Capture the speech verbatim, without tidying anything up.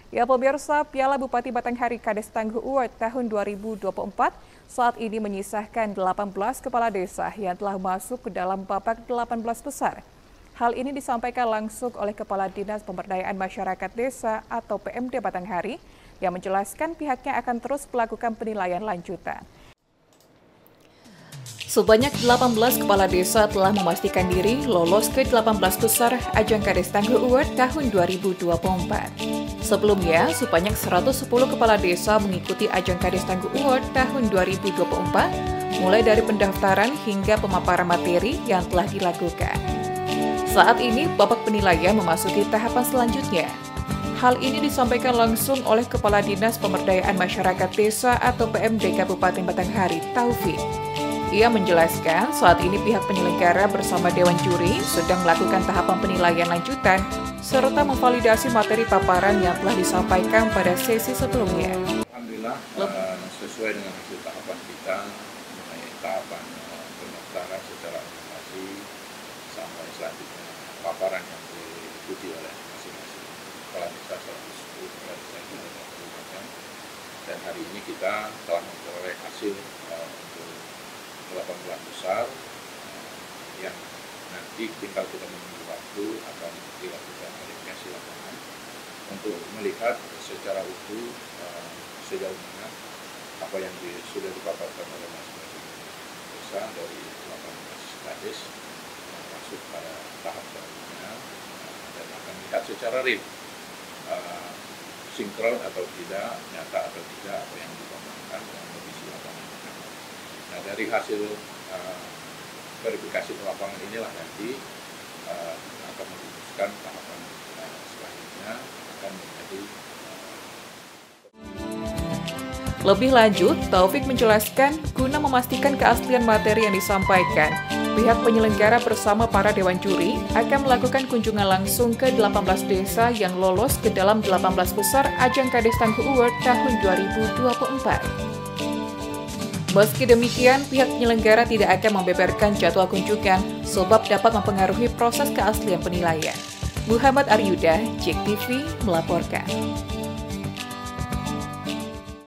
Ya pemirsa, Piala Bupati Batanghari Kades Tangguh Award tahun dua ribu dua puluh empat saat ini menyisahkan delapan belas kepala desa yang telah masuk ke dalam babak delapan belas besar. Hal ini disampaikan langsung oleh Kepala Dinas Pemberdayaan Masyarakat Desa atau P M D Batanghari yang menjelaskan pihaknya akan terus melakukan penilaian lanjutan. Sebanyak delapan belas kepala desa telah memastikan diri lolos ke delapan belas besar ajang Kades Tangguh Award tahun dua ribu dua puluh empat. Sebelumnya, sebanyak seratus sepuluh kepala desa mengikuti ajang Kades Tangguh Award tahun dua ribu dua puluh empat, mulai dari pendaftaran hingga pemaparan materi yang telah dilakukan. Saat ini, babak penilaian memasuki tahapan selanjutnya. Hal ini disampaikan langsung oleh Kepala Dinas Pemberdayaan Masyarakat Desa atau P M D Kabupaten Batanghari, Taufik. Ia menjelaskan saat ini pihak penyelenggara bersama Dewan Juri sedang melakukan tahapan penilaian lanjutan serta memvalidasi materi paparan yang telah disampaikan pada sesi sebelumnya. Alhamdulillah, uh, sesuai dengan hasil tahapan kita, mengenai tahapan uh, pendaftaran secara administrasi sampai selanjutnya paparan yang diikuti oleh masing-masing kepala desa seratus sepuluh kepala desa itu ada kabupaten, dan hari ini kita telah memperoleh hasil uh, untuk delapan belas besar uh, yang nanti tinggal kita menunggu waktu akan dilakukan verifikasi lapangan untuk melihat secara utuh uh, sejauh mana apa yang di, sudah dipaparkan oleh masing-masing desa dari delapan belas kades uh, masuk pada tahap selanjutnya uh, dan akan melihat secara real uh, sinkron atau tidak, nyata atau tidak apa yang dipaparkan dalam kondisi lapangan. Nah, dari hasil uh, verifikasi di lapangan inilah nanti uh, akan merumuskan tahapan uh, selanjutnya akan menjadi uh... Lebih lanjut, Taufik menjelaskan guna memastikan keaslian materi yang disampaikan, pihak penyelenggara bersama para dewan juri akan melakukan kunjungan langsung ke delapan belas desa yang lolos ke dalam delapan belas besar ajang Kades Tangguh Award tahun dua ribu dua puluh empat. Meski demikian, pihak penyelenggara tidak akan membeberkan jadwal kunjungan sebab dapat mempengaruhi proses keaslian penilaian. Muhammad Aryuda, J E K T V, melaporkan.